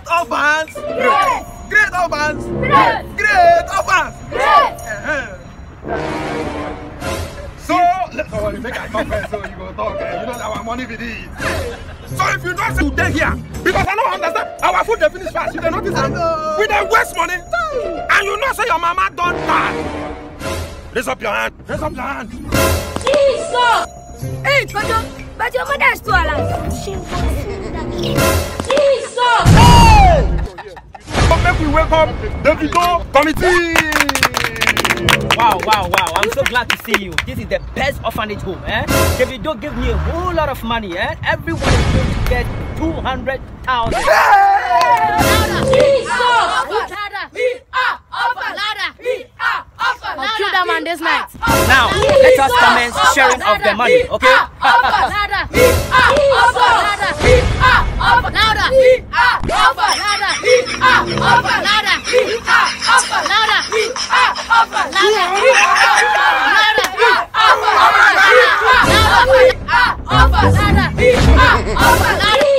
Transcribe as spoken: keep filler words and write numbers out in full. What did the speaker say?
orphans. Great. Great orphans. Great. Great orphans. Great. Uh-huh. So, let's go on, make a conference so you go talk. Eh? You know our money with it. So if you don't say today here, because I don't understand, our food they finish fast. You don't notice that? We don't waste money. And you know say your mama don't die. Raise up your hand. Raise up your hand. Jesus! Hey, but your, but your mother is still alive. Jesus! Hey! So make we welcome the Davido committee. Wow, wow, wow. I'm so glad to see you. This is the best orphanage home, eh? Davido give me a whole lot of money, eh? Everyone is going to get two hundred thousand. I'll kill that man this night. Now, let us commence sharing of the money, okay? Louder!